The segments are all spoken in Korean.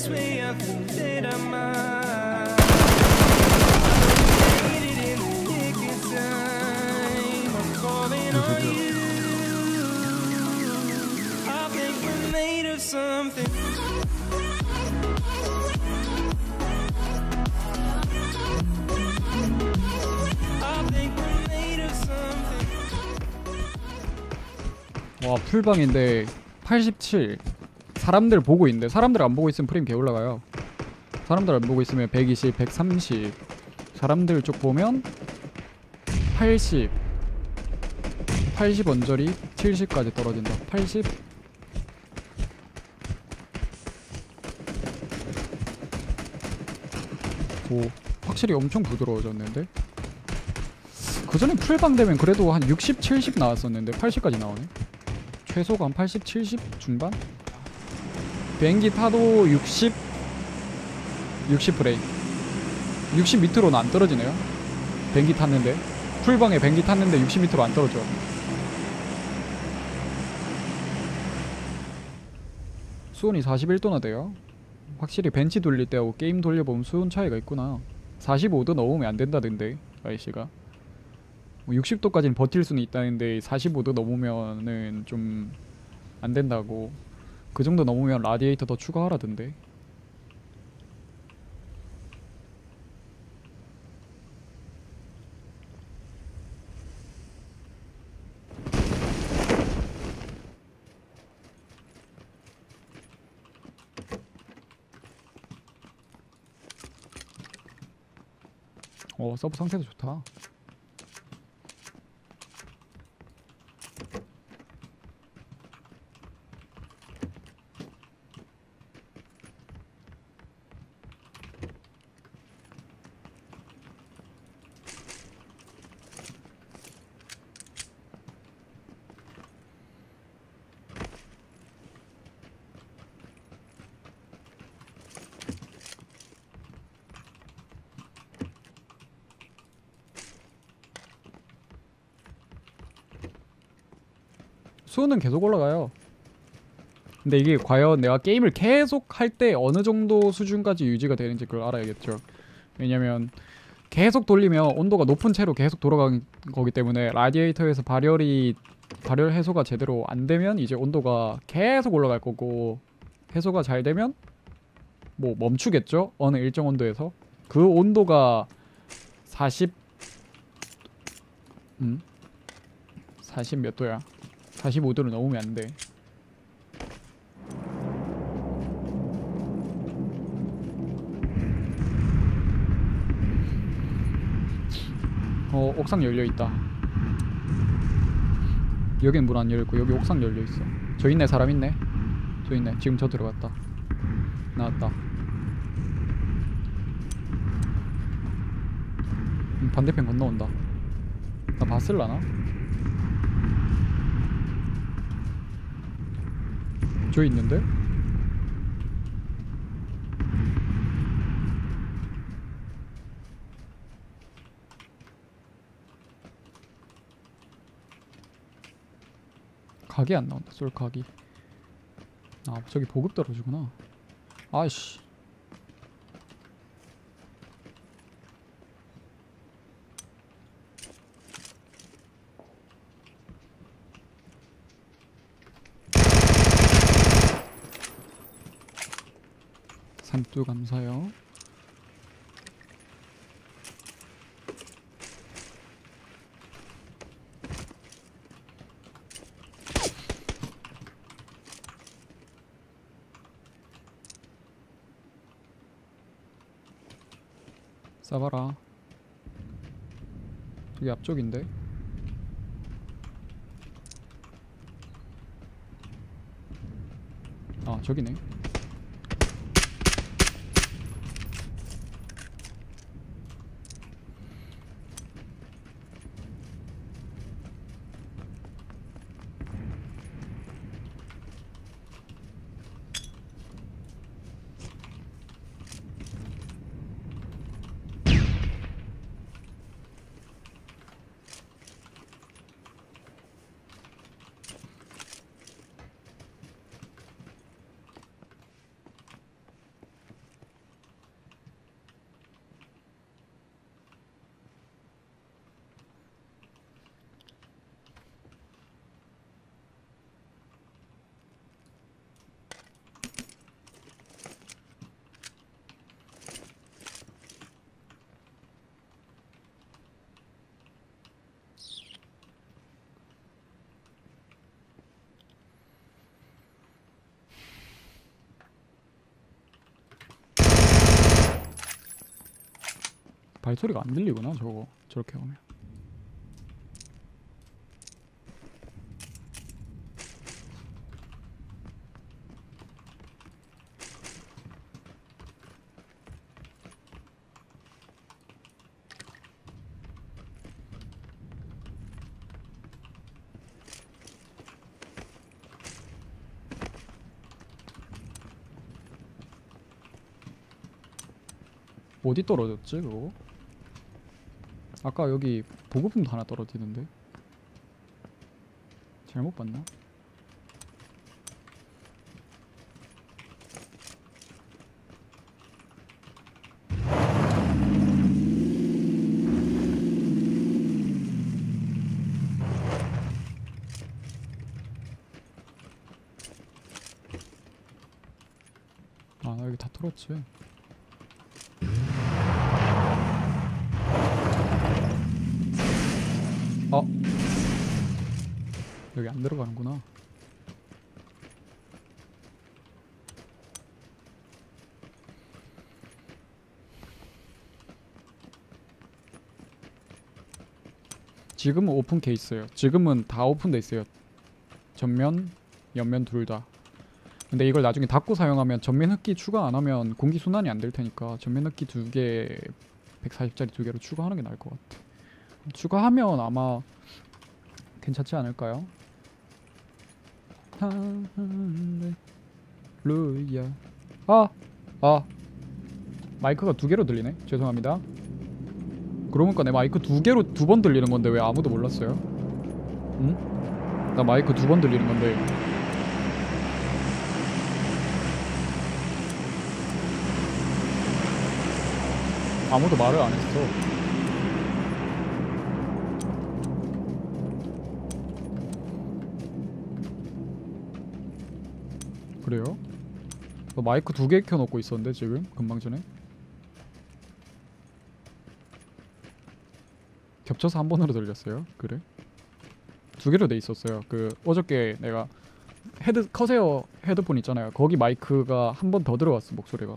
best way I think that I might. Made it in the nick of time. I'm calling on you. I think we're made of something. I think we're made of something. 와 풀방인데 87. 사람들 보고 있는데 사람들 안 보고 있으면 프레임 개 올라가요. 사람들 안 보고 있으면 120, 130. 사람들 쪽 보면 80. 80 언저리 70까지 떨어진다. 80. 오, 확실히 엄청 부드러워졌는데. 그 전에 풀방 되면 그래도 한 60, 70 나왔었는데 80까지 나오네. 최소가 한 80, 70 중반? 비행기 타도 60 프레임 60 밑으로는 안 떨어지네요. 비행기 탔는데 풀방에 비행기 탔는데 60 밑으로 안 떨어져. 수온이 41도나 돼요. 확실히 벤치 돌릴 때하고 게임 돌려보면 수온 차이가 있구나. 45도 넘으면 안 된다던데 날씨가. 60도까지는 버틸 수는 있다는데 45도 넘으면은 좀 안 된다고. 그 정도 넘으면 라디에이터 더 추가하라던데. 서브 상태도 좋다. 수는 계속 올라가요. 근데 이게 과연 내가 게임을 계속 할 때 어느 정도 수준까지 유지가 되는지 그걸 알아야겠죠. 왜냐면 계속 돌리면 온도가 높은 채로 계속 돌아가는 거기 때문에 라디에이터에서 발열 해소가 제대로 안 되면 이제 온도가 계속 올라갈 거고, 해소가 잘 되면 뭐 멈추겠죠. 어느 일정 온도에서. 그 온도가 40 몇 도야? 45도를 넘으면 안 돼. 옥상 열려있다. 여긴 문 안 열려있고 여기 옥상 열려있어. 저 있네. 사람 있네. 저 있네. 지금 저 들어갔다. 나왔다. 반대편 건너온다. 나 봤을라나? 저 있는데? 각이 안 나온다. 쏠 각이. 아 저기 보급 떨어지구나. 아이씨. 산뚜 감사요. 싸봐라. 저기 앞쪽인데? 아 저기네. 발소리가 안 들리구나 저거 저렇게 하면. 어디 떨어졌지 그거? 아까 여기 보급품도 하나 떨어지는데 잘못 봤나? 아 나 여기 다 털었지. 어? 여기 안 들어가는구나. 지금은 오픈 케이스예요. 지금은 다 오픈돼 있어요. 전면, 옆면 둘 다. 근데 이걸 나중에 닫고 사용하면 전면 흡기 추가 안 하면 공기 순환이 안 될 테니까 전면 흡기 2개 140짜리 2개로 추가하는 게 나을 것 같아. 추가하면 아마 괜찮지 않을까요? 할렐루야. 마이크가 2개로 들리네. 죄송합니다. 그러고 보니까 내 마이크 2개로 2번 들리는 건데 왜 아무도 몰랐어요? 응? 나 마이크 2번 들리는 건데 아무도 말을 안 했어. 그래요? 너 마이크 2개 켜놓고 있었는데 지금? 금방 전에? 겹쳐서 한 번으로 들렸어요? 그래? 2개로 돼 있었어요. 그 어저께 내가 커세어 헤드폰 있잖아요. 거기 마이크가 한 번 더 들어갔어 목소리가.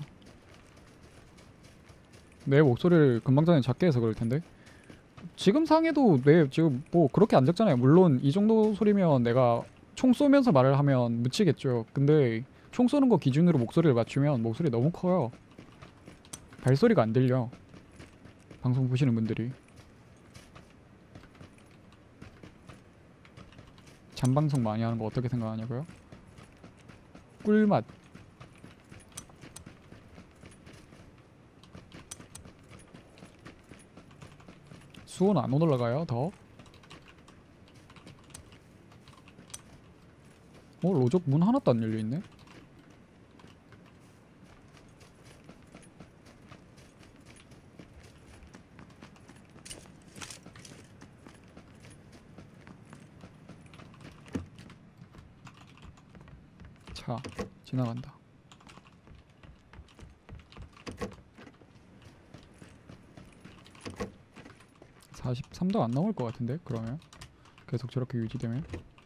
내 목소리를 금방 전에 작게 해서 그럴 텐데. 지금 상해도 내 지금 뭐 그렇게 안 작잖아요. 물론 이 정도 소리면 내가 총 쏘면서 말을 하면 묻히겠죠. 근데 총 쏘는 거 기준으로 목소리를 맞추면 목소리 너무 커요. 발소리가 안 들려. 방송 보시는 분들이. 잠방송 많이 하는 거 어떻게 생각하냐고요? 꿀맛. 수온 안 올라가요? 더? 로족 문 하나도 안 열려있네? 차 지나간다. 43도 안 넘을 것 같은데 그러면 계속 저렇게 유지되면.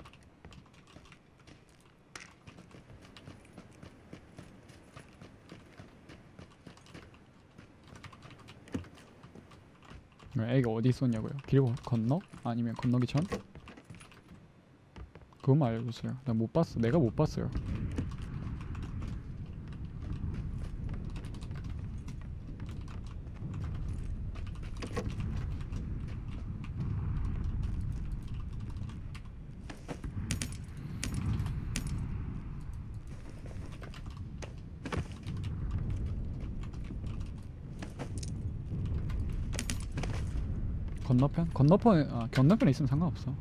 애가 어디 있었냐고요? 길 건너? 아니면 건너기 전? 그것만 알려주세요. 난 못 봤어. 내가 못 봤어요. 건너편? 건너편에 있으면 상관없어.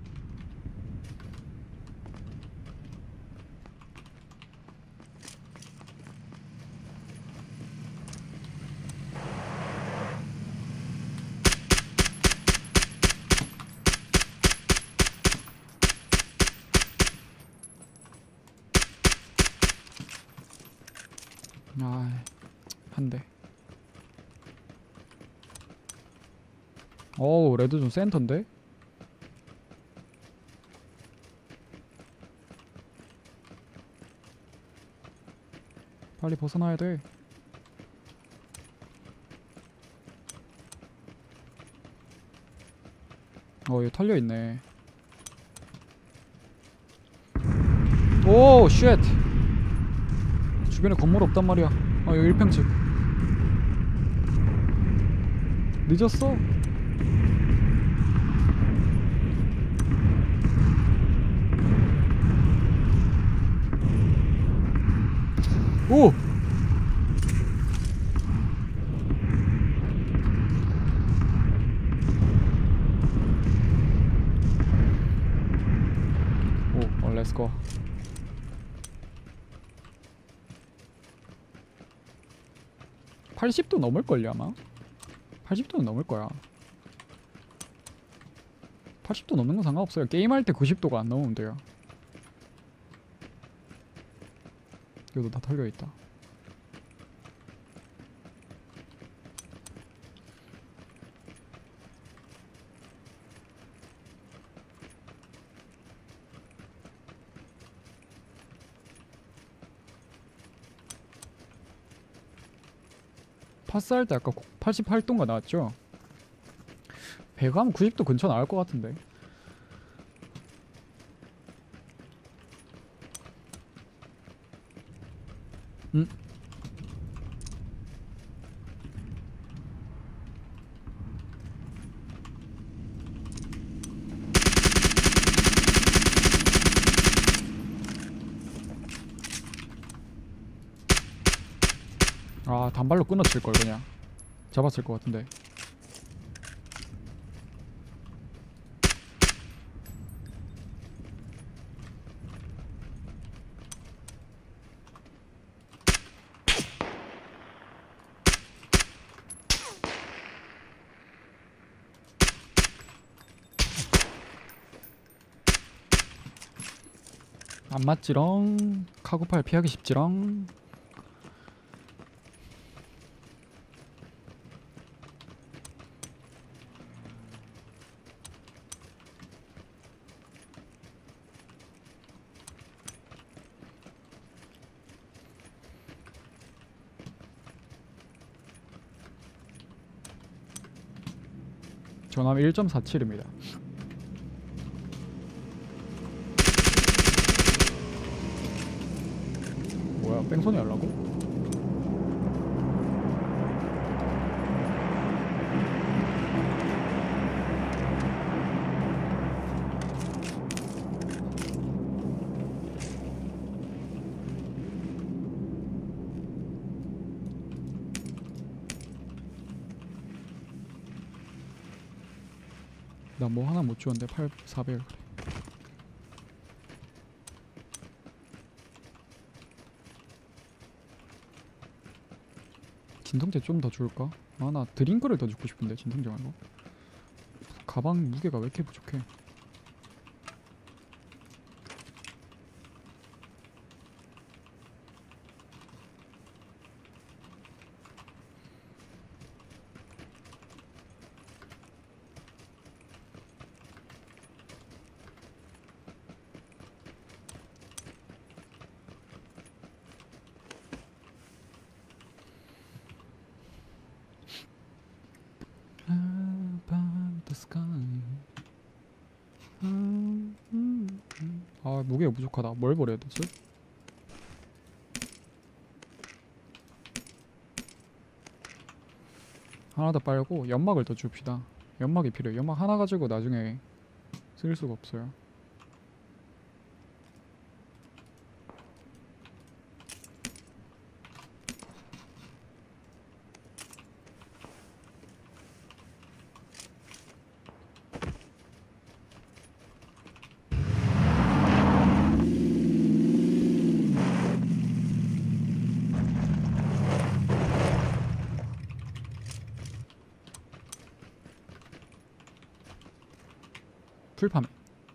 한 대. 어우, 레드존 센터인데? 빨리 벗어나야 돼. 여기 털려있네. 오 쉣. 주변에 건물 없단 말이야. 아 여기 1평집. 늦었어. 오! 오, 렛츠고. (80도) 넘을걸요 아마? 80도는 넘을 거야. 80도 넘는 건 상관없어요. 게임할 때 90도가 안 넘으면 돼요. 여기도 다 털려있다. 파스할 때 아까 88도인가 나왔죠? 배가 하면 90도 근처 나올 것 같은데. 아 단발로 끊어칠걸 그냥. 잡았을 것 같은데. 안 맞지롱. 카고팔 피하기 쉽지롱. 전함 1.47입니다. 뭐야 뺑소니 하려고? 나 뭐 하나 못 주웠는데 400. 진통제 좀 더 줄까? 아 나 드링크를 더 주고 싶은데 진통제 말고. 가방 무게가 왜 이렇게 부족해? 아 무게가 부족하다. 뭘 버려야 되지? 하나 더 빨고 연막을 더 줍시다. 연막이 필요해. 연막 하나 가지고 나중에 쓸 수가 없어요. 풀파밍.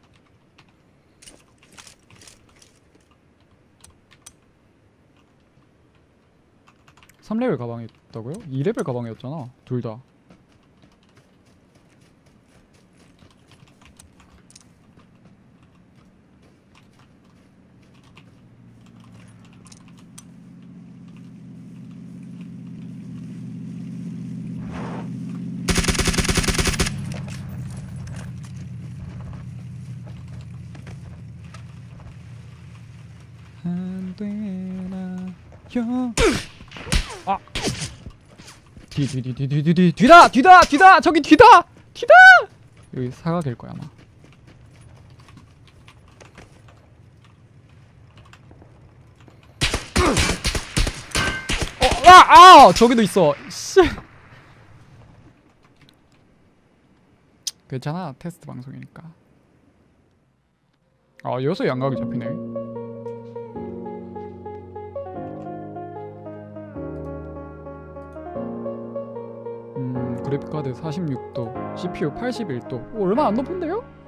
3레벨 가방이 있다고요? 2레벨 가방이었잖아 둘 다. 안 되나요? 아! 뒤다! 저기 뒤다! 여기 사각일 거야 아마. 저기도 있어. 씨. 괜찮아, 테스트 방송이니까. 여기서 양각이 잡히네. 그래픽카드 46도, CPU 81도. 얼마 안 높은데요?